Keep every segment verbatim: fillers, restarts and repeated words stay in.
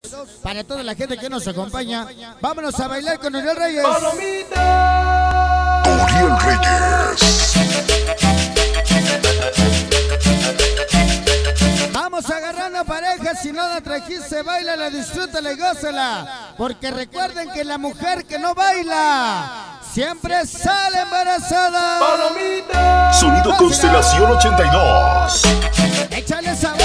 para toda la gente que nos acompaña. Vámonos a bailar con Uriel Reyes. ¡Palomita! Uriel Reyes. Vamos agarrando pareja, si no la trajiste, bailala, disfrútala y gózala. Porque recuerden que la mujer que no baila siempre sale embarazada. ¡Palomita! Sonido Constelación ochenta y dos. Échale sabor.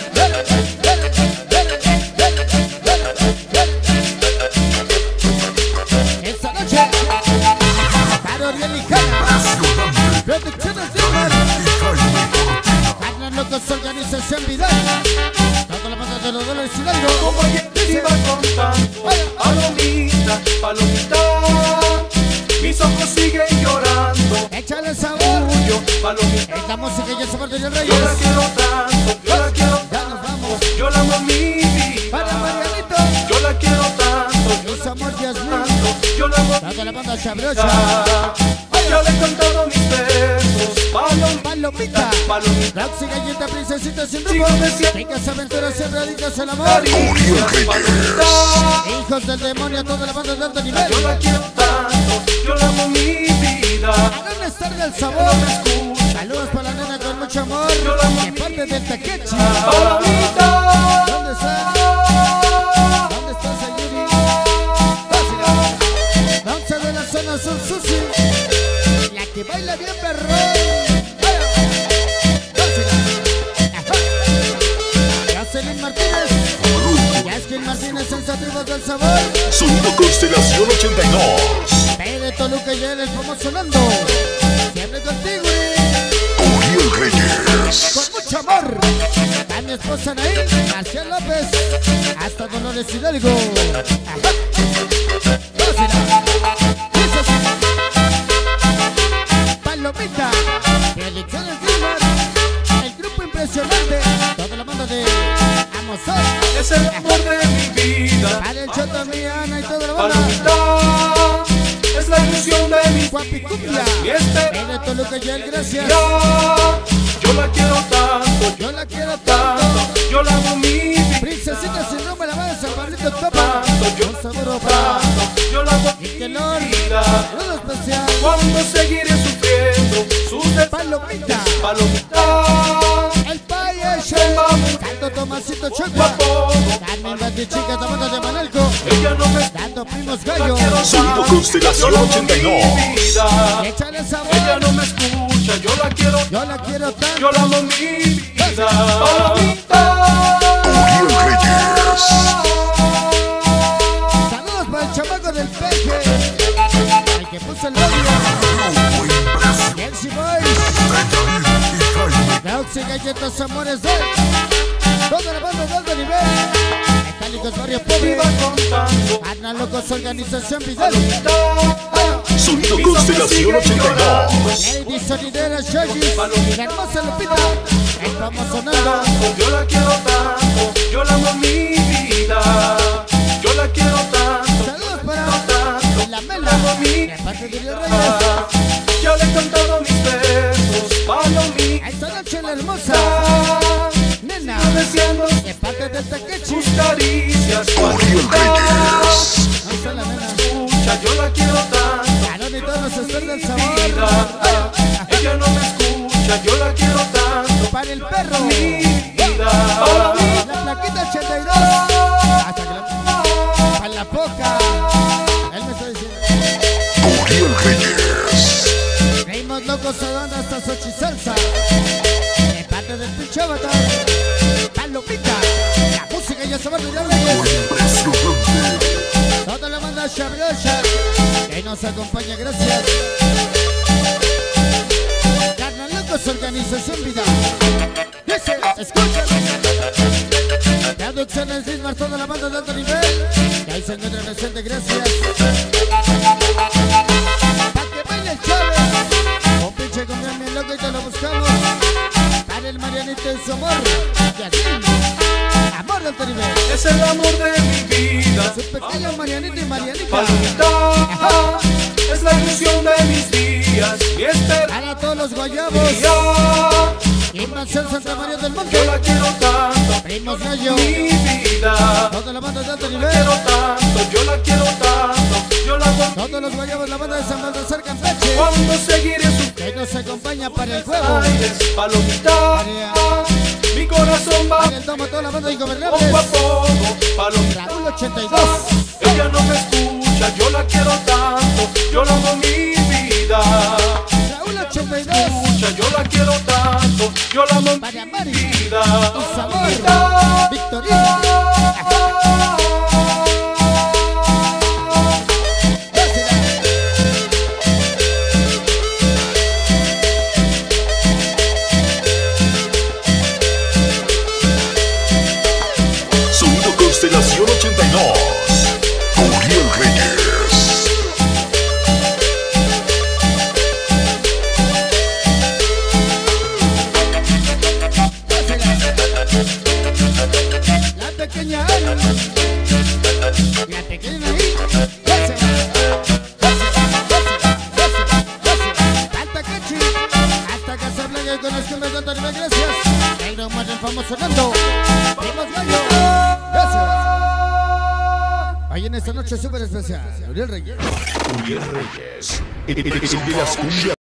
Esta noche para Uriel y Jana, Producciones Dimar, Carlos Locos, Organización Vidal, toda la banda de los dólares Hidalgo. Como ayer te iba contando, palomita, palomita, mis ojos siguen llorando. Échale sabor. Tuyo, palomita, Es la música y el sabor de Uriel yo la Reyes. quiero tanto, yo la quiero Ya nos vamos. yo la amo mi vida. Para Marianito, Yo la quiero tanto, yo Luz Amor Yasmín, tanto, yo la amo toda la banda mi Chabrocha, vida. Ya le he cantado mis versos, palomita, Palomita, palomita, Roxy Galleta, Princesita sin sigo rumbo, deseando ricas aventuras siempre adictas al amor, caricias, palomita. hijos del demonio, toda la banda de alto nivel. Yo la quiero tanto, yo la amo mi vida. Hagan estar del sabor. Saludos para la nena con mucho amor, de parte del Takechi. Palomita, ¿Dónde está? ¿Dónde está Sayuri? Danza de la zona sur, Susi, la que baila bien perrón. Jocelyn Martínez, Yaskin Martínez, sensativos del sabor. Sonido Constelación ochenta y dos. P de Toluca y él vamos sonando. Siempre contigo, Uriel Reyes. con mucho amor. A mi esposa Nail, García López, hasta Dolores Hidalgo. Ajá. Gózala. Eso sí. Palomita, Producciones Dimar, el grupo impresionante, toda la banda de Amosor, es el amor de mi vida. para el Chota Miana y toda la banda. Palomita, es la ilusión de mi Guapicumbia, y este P de Toluca y él, gracias. día. Yo la quiero tanto, Yo la quiero tanto. tanto, yo la amo mi vida. Princesita sin rumbo, la banda San Barrito Topa, un sabor para Tanto, yo la amo y mi que Lord, vida. saludo especial. Cuando seguiré sufriendo sus de Palomita, palomita, el Paye Santo Tomasito Choca, guapo, Carmen Batichica, la banda de Manalco, ella no me dando primos gallo. Sonido Constelación ochenta y dos. vida. Échale sabor. Ella no me escucha, yo la quiero, Yo la quiero tanto. yo la amo mi vida. Palomita, Uriel Reyes. Saludos para el chamaco del peje, el que puso el novio, Nancy Boys, Roxy Galletas Amores de toda la banda de alto nivel, Metálicos Barrio Pobre, iba contando, Ana Locos Organización Vidal, Sonido Constelación ochenta y dos. Lady Sonidera Shaggy, la hermosa Lupita, el vamos sonando. tanto, yo la quiero tanto, yo la amo mi vida. Yo la quiero tanto, Saludos para tanto, la Mela, de parte de Uriel Reyes. ya le he cantado mis versos, palomita. Esta noche la hermosa nena, Deseando de parte del Takechi. sus caricias, Uriel Reyes. Ahí está la nena. escucha, yo la quiero tanto, Aarón y todos los están del vida. sabor. Ella no me escucha, yo la quiero tanto, Para el perro, mi vida. la plaquita ochenta y dos. Hasta que la... Para la poca. Él me está diciendo. Uriel Reyes. Reímos locos sudando hasta Xochisalsa. De parte del pinche avatar. Palomita. La música y el sabor de Uriel Reyes. Impresionante. Toda la banda Shabrocha que nos acompaña, gracias. Carnal Locos Organización Vida. Dice, escucha. Producciones Dimar, toda la banda de alto nivel. Que ahí se encuentra presente, gracias. Pa' que baile el Chávez. Un pinche con bien loco y te lo buscamos. Para el Marianito y su amor. Yasmín. Amor de alto nivel. Es el amor de mi vida. Su pequeño Marianito y Marianita. Palomita, es la ilusión de mis días y esperanza. Para todos los guayabos. Y Marcel Santa María del Monte. Yo la quiero tanto, Primos Gallo. mi vida. Toda la banda de los guayabos, la banda de San Baltasar Campeche. Cuando seguiré su Que nos acompaña para el juego. aires, palomita. Para, Mi corazón va para el domo, toda la banda de Ingobernables. poco a poco, palomita. Raúl ochenta y dos. Ella no me escucha, yo la quiero tanto, yo la amo mi vida. Raúl ochenta y dos. Escucha, yo la quiero tanto, yo la amo Para mi Mari. vida. Y Sabor. Victorino. Sonido Constelación ochenta y dos. Uriel Reyes. La pequeña Ana. La pequeña ahí. Tanta Cachi. Hasta Casablanca y con los cumbres de Antonio, gracias. El nomás del famoso Nando. Primos Gallo. Gracias. Ahí en esta noche súper especial. Uriel Reyes. Uriel Reyes. El de las cumbias.